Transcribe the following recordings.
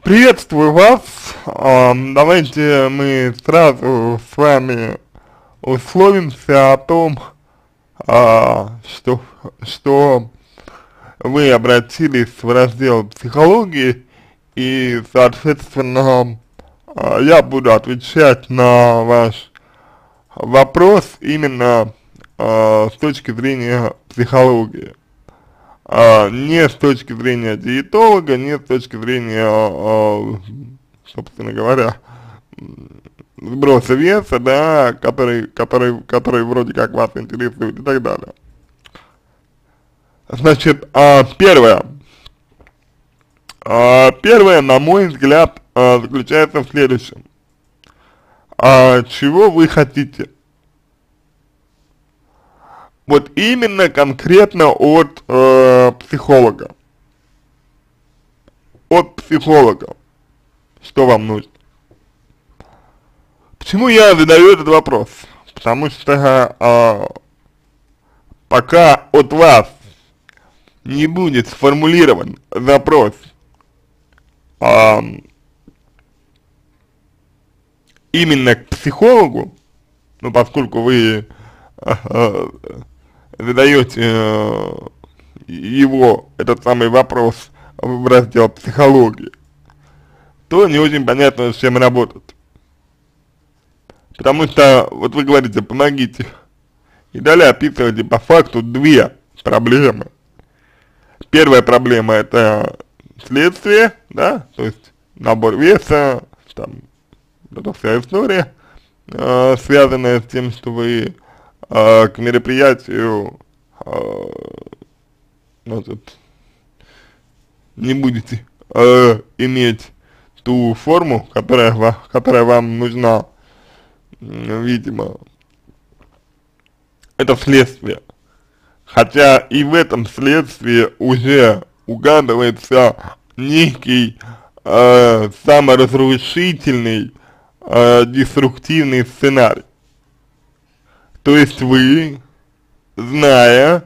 Приветствую вас. Давайте мы сразу с вами условимся о том, что вы обратились в раздел психологии, и, соответственно, я буду отвечать на ваш вопрос именно с точки зрения психологии. Не с точки зрения диетолога, не с точки зрения, собственно говоря, сброса веса, да, который вроде как вас интересует и так далее. Значит, первое, на мой взгляд, заключается в следующем. Чего вы хотите? Вот именно конкретно от психолога. От психолога. Что вам нужно? Почему я задаю этот вопрос? Потому что пока от вас не будет сформулирован запрос именно к психологу, ну поскольку вы задаете этот самый вопрос в раздел психологии, то не очень понятно, с чем работать. Потому что, вот вы говорите, помогите, и далее описываете по факту две проблемы. Первая проблема — это следствие, да, то есть набор веса, там, это вся история, связанная с тем, что вы к мероприятию, значит, не будете иметь ту форму, которая вам нужна, видимо, это следствие. Хотя и в этом следствии уже угадывается некий саморазрушительный, деструктивный сценарий. То есть вы, зная,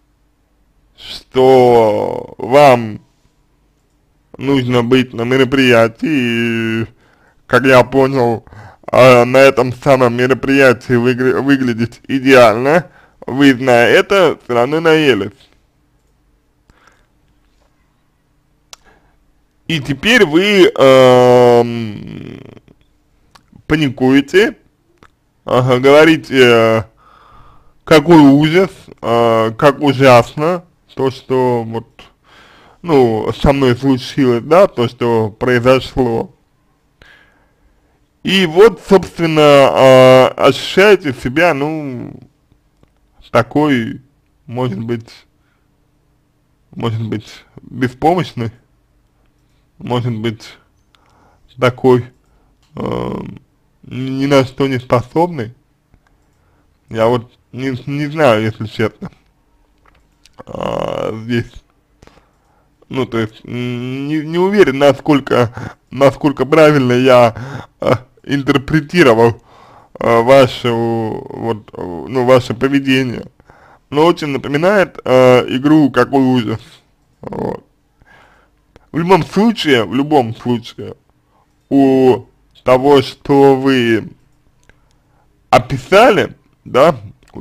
что вам нужно быть на мероприятии, и, как я понял, на этом самом мероприятии выглядеть идеально, вы, зная это, все равно наелись. И теперь вы паникуете, говорите, какой ужас, как ужасно то, что вот, ну, со мной случилось, да, то, что произошло. И вот, собственно, ощущаете себя, ну, такой, может быть, беспомощный, может быть, такой, ни на что не способный. Я вот не знаю, если честно, здесь, ну, то есть, не уверен, насколько правильно я интерпретировал ваше поведение, но очень напоминает игру «Какой ужас». Вот. В любом случае, у того, что вы описали, да,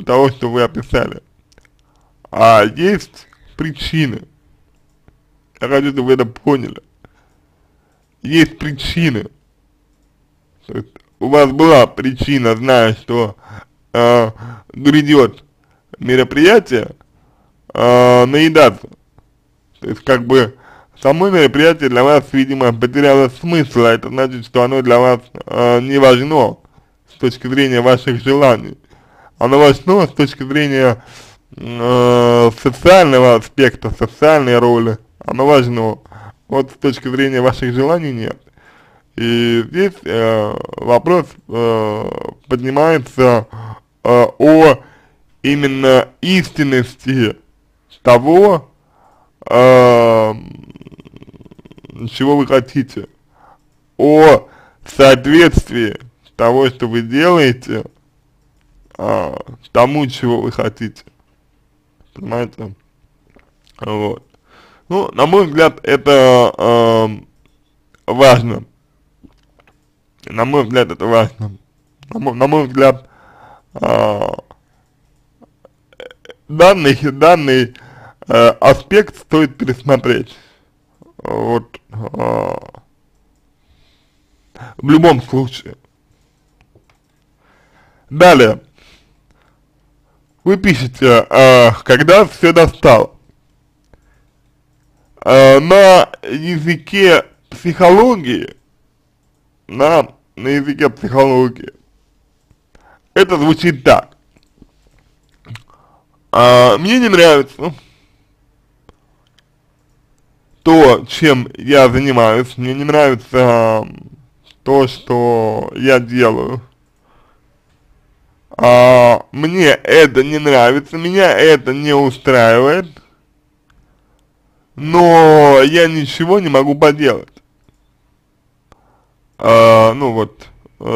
есть причины. Я хочу, чтобы вы это поняли. Есть причины. То есть у вас была причина, зная, что грядет мероприятие, наедаться. То есть как бы само мероприятие для вас, видимо, потеряло смысл, а это значит, что оно для вас не важно с точки зрения ваших желаний. Оно важно с точки зрения социального аспекта, социальной роли. Оно важно. Вот с точки зрения ваших желаний нет. И здесь вопрос поднимается о именно истинности того, чего вы хотите, о соответствии того, что вы делаете, тому, чего вы хотите. Понимаете? Вот. Ну, на мой взгляд, это важно. На мой взгляд, это важно. На мой взгляд, а, данный аспект стоит пересмотреть. Вот, в любом случае. Далее. Вы пишете, когда все достало. На языке психологии, на языке психологии, это звучит так. Мне не нравится то, чем я занимаюсь, мне не нравится то, что я делаю. Мне это не нравится, меня это не устраивает, но я ничего не могу поделать. Ну вот,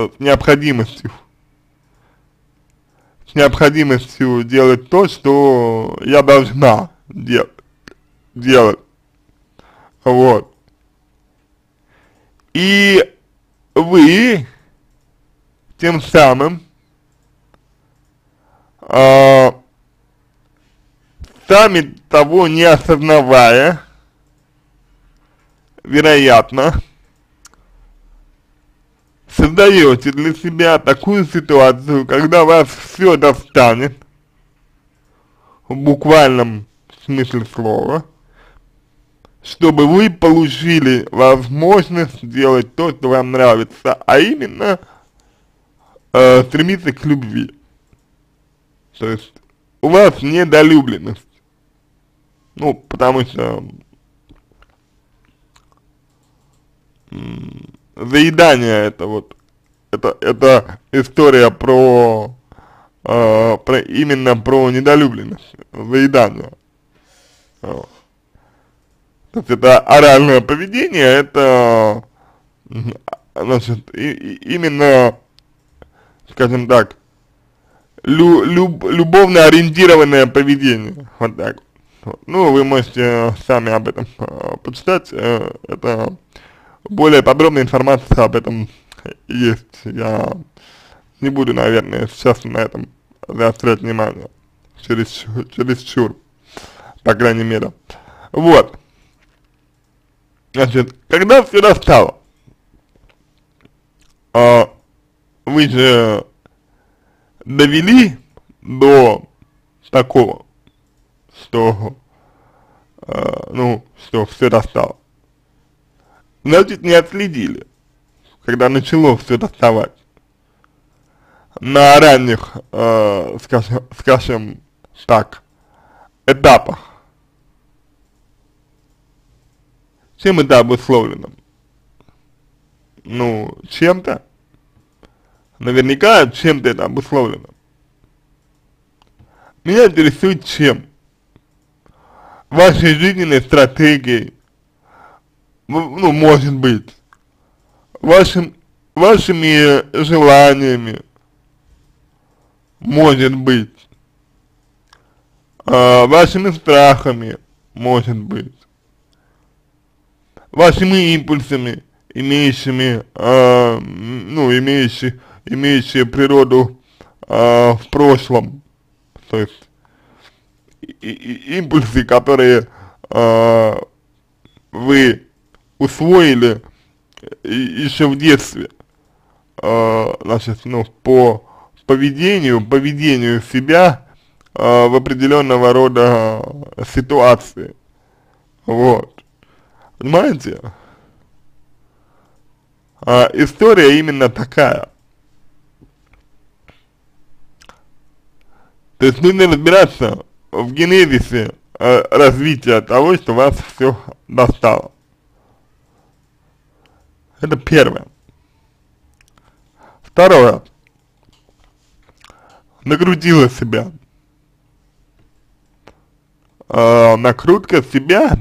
с необходимостью делать то, что я должна делать. Вот. И вы тем самым сами того не осознавая, вероятно, создаете для себя такую ситуацию, когда вас все достанет, в буквальном смысле слова, чтобы вы получили возможность делать то, что вам нравится, а именно стремиться к любви. То есть у вас недолюбленность. Ну, потому что заедание это история именно про недолюбленность, заедание. То есть это оральное поведение, это, значит, именно, скажем так, любовно ориентированное поведение, вот так. Ну, вы можете сами об этом почитать, это более подробная информация об этом есть. Я не буду, наверное, сейчас на этом заострять внимание, чересчур, по крайней мере. Вот. Значит, когда все достало, вы же довели до такого, что, что все достало. Значит, не отследили, когда начало все доставать на ранних, скажем так, этапах. Чем это обусловлено? Ну, чем-то. Наверняка чем-то это обусловлено. Меня интересует чем. Вашей жизненной стратегией, ну, может быть, вашими желаниями, может быть, вашими страхами, может быть, вашими импульсами, имеющие природу в прошлом, то есть импульсы, которые вы усвоили еще в детстве, значит, ну, по поведению себя в определенного рода ситуации. Вот. Понимаете? История именно такая. То есть нужно разбираться в генезисе развития того, что вас все достало. Это первое. Второе. Накрутила себя. Накрутка себя.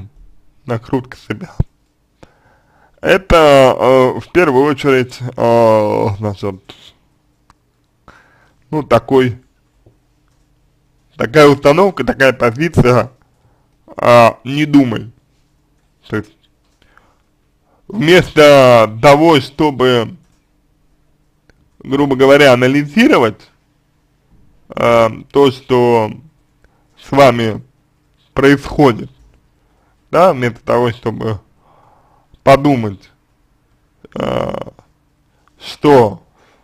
Это в первую очередь, значит, ну, такая установка, такая позиция, не думай. То есть вместо того, чтобы, грубо говоря, анализировать то, что с вами происходит, да, вместо того, чтобы подумать, что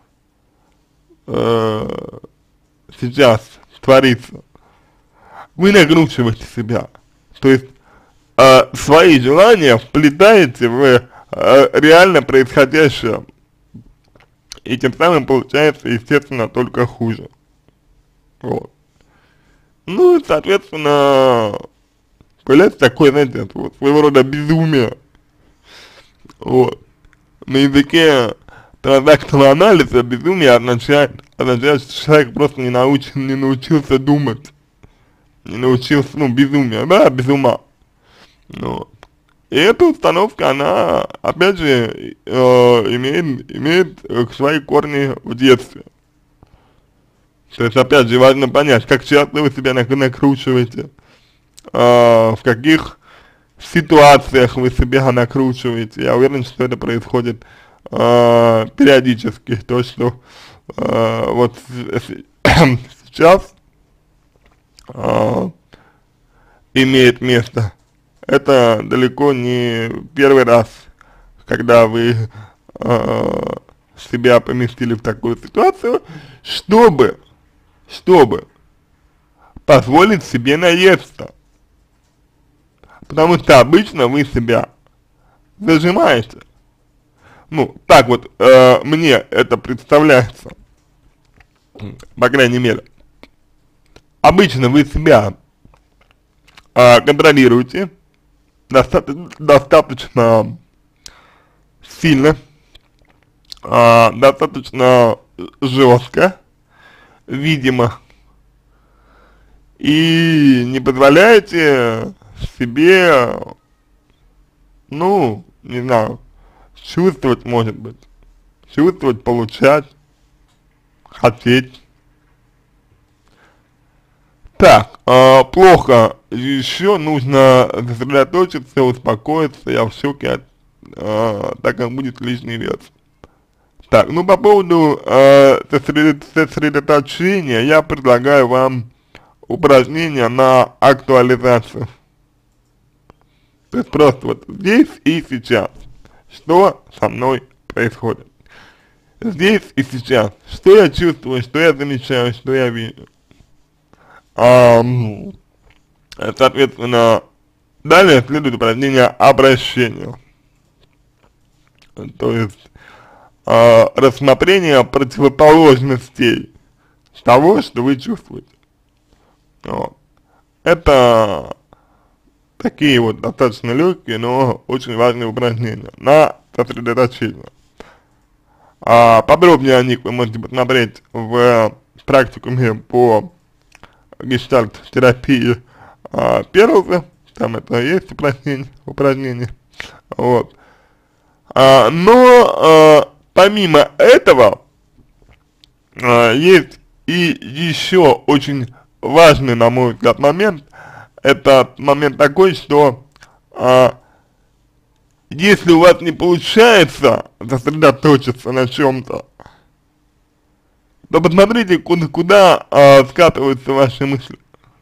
сейчас творится, вы накручиваете себя, то есть свои желания вплетаете в реально происходящее, и тем самым получается, естественно, только хуже. Вот. Ну и, соответственно, появляется такое, знаете, вот, своего рода безумие. Вот. На языке транзактного анализа безумие означает, что человек просто не научился думать. Не научился, ну, безумие, да, без ума. Вот. И эта установка, она, опять же, имеет свои корни в детстве. То есть, опять же, важно понять, как часто вы себя накручиваете, в каких ситуациях вы себя накручиваете. Я уверен, что это происходит периодически. То, что вот сейчас имеет место. Это далеко не первый раз, когда вы себя поместили в такую ситуацию, чтобы позволить себе наесться. Потому что обычно вы себя зажимаете. Ну, так вот, мне это представляется, по крайней мере. Обычно вы себя контролируете достаточно сильно, достаточно жестко, видимо, и не позволяете себе, ну, не знаю, чувствовать, может быть, чувствовать, получать, хотеть. Так, плохо, еще нужно сосредоточиться, успокоиться, я в шоке, так как будет лишний вес. Так, ну по поводу сосредоточения я предлагаю вам упражнение на актуализацию. То есть просто вот здесь и сейчас, что со мной происходит. Здесь и сейчас, что я чувствую, что я замечаю, что я вижу. Соответственно, далее следует упражнение обращения. То есть рассмотрение противоположностей того, что вы чувствуете. Вот. Это такие вот достаточно легкие, но очень важные упражнения на сосредоточение. Подробнее о них вы можете посмотреть в практикуме по гештальт-терапии Перлза, там это есть упражнение. Вот. Но помимо этого есть и еще очень важный, на мой взгляд, момент. Это момент такой, что если у вас не получается сосредоточиться на чем-то, то посмотрите, куда скатываются ваши мысли.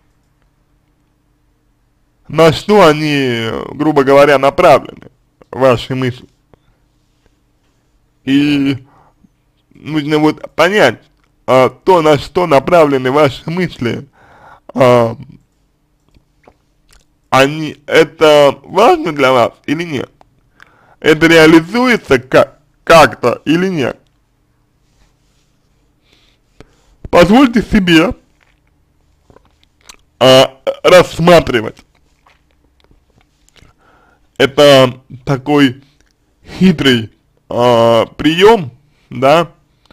На что они, грубо говоря, направлены, ваши мысли. И нужно вот понять, то, на что направлены ваши мысли, это важно для вас или нет? Это реализуется как-то или нет? Позвольте себе рассматривать. Это такой хитрый прием, да,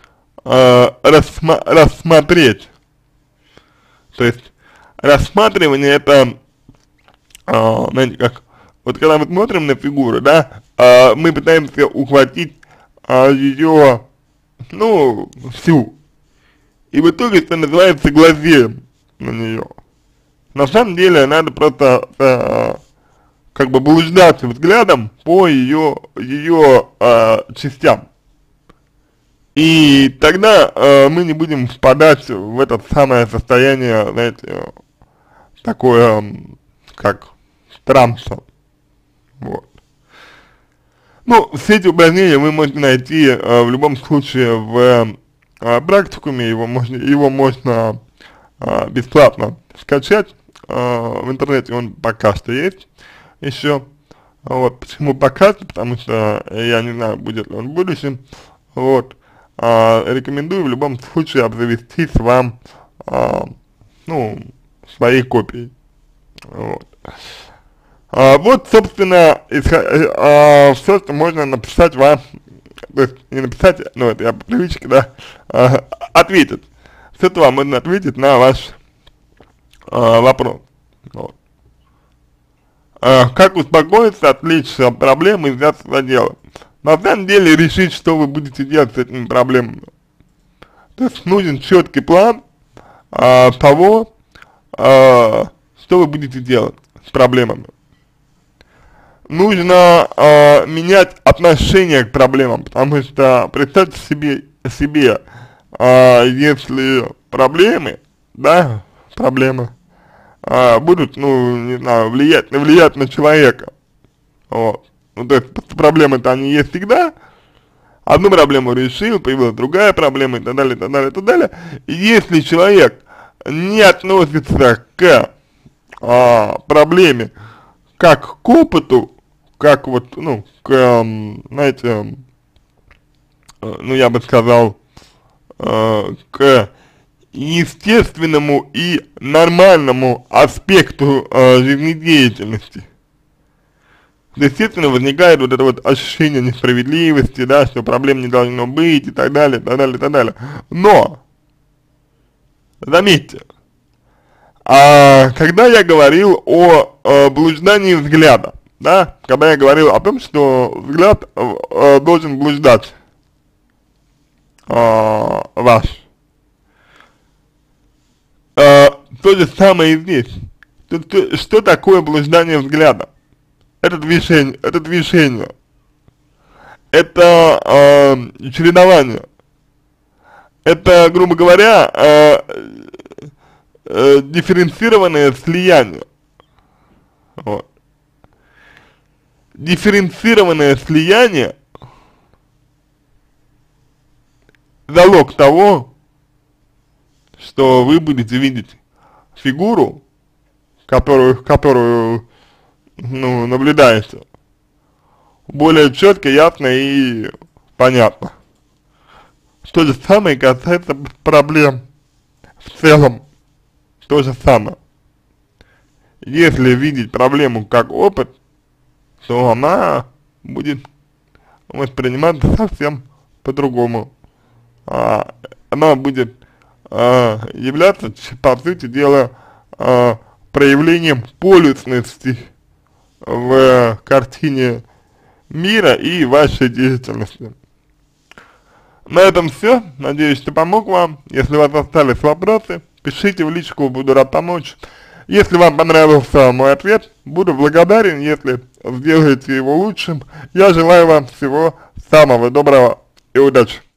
рассмотреть. То есть рассматривание это, знаете, как, вот когда мы смотрим на фигуру, да, мы пытаемся ухватить ее, ну, всю. И в итоге это называется глазеем на нее. На самом деле надо просто как бы блуждать взглядом по ее частям. И тогда мы не будем впадать в это самое состояние, знаете, такое, как транса. Вот. Ну, все эти упражнения вы можете найти в любом случае в практикуме, его можно бесплатно скачать в интернете, он пока что есть еще. Вот, почему пока что, потому что я не знаю, будет ли он в будущем. Вот, рекомендую в любом случае обзавестись вам, ну, своей копией. Вот. Вот, собственно, все, что можно написать вам, то есть не написать, ну, это я по привычке, да, ответить. Все это вам можно ответить на ваш вопрос. Вот. Как успокоиться, отвлечься от проблем и взяться за дело. На самом деле решить, что вы будете делать с этими проблемами. То есть нужен четкий план того, что вы будете делать с проблемами. Нужно менять отношение к проблемам, потому что представьте себе если проблемы, да, будут, ну, не знаю, влиять на человека, вот. Ну, то есть проблемы-то они есть всегда, одну проблему решил, появилась другая проблема и так далее, и так далее, и так далее. И если человек не относится к проблеме как к опыту, как вот, ну, к, знаете, ну, я бы сказал, к естественному и нормальному аспекту жизнедеятельности. Естественно, возникает вот это вот ощущение несправедливости, да, что проблем не должно быть и так далее, и так далее, и так далее. Но, заметьте, когда я говорил о блуждании взгляда, да, когда я говорил о том, что взгляд должен блуждать ваш, то же самое и здесь. Что такое блуждание взгляда? Это движение, это чередование, это, грубо говоря, дифференцированное слияние. Вот. Дифференцированное слияние — залог того, что вы будете видеть фигуру, которую ну, наблюдаете, более четко, ясно и понятно. То же самое касается проблем в целом. То же самое. Если видеть проблему как опыт, то она будет восприниматься совсем по-другому. Она будет являться, по сути дела, проявлением полюсности в картине мира и вашей деятельности. На этом все. Надеюсь, что помог вам. Если у вас остались вопросы, пишите в личку, буду рад помочь. Если вам понравился мой ответ, буду благодарен, если сделаете его лучшим. Я желаю вам всего самого доброго и удачи.